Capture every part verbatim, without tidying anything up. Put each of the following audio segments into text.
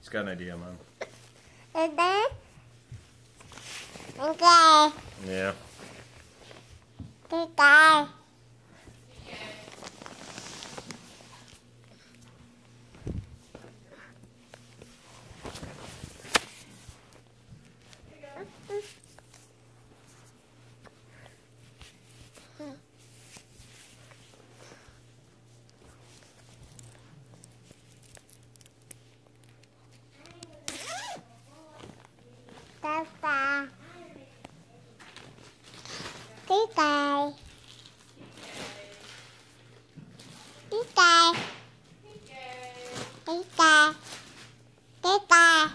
It's got an idea, Mom. Okay. Okay. Yeah. Okay. Papa. Cái cây. Cái cây. Cái cây. Cái cây.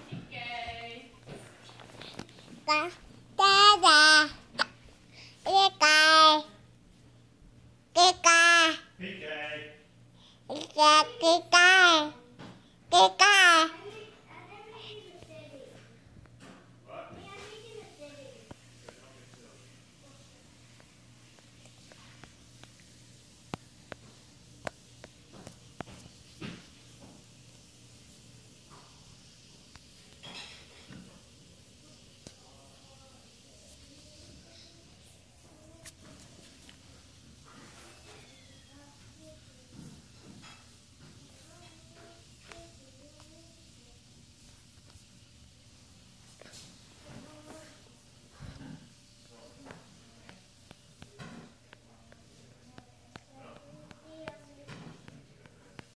Cái cây nè. Cái cây. Cái cây. Cái cây. Cái cây.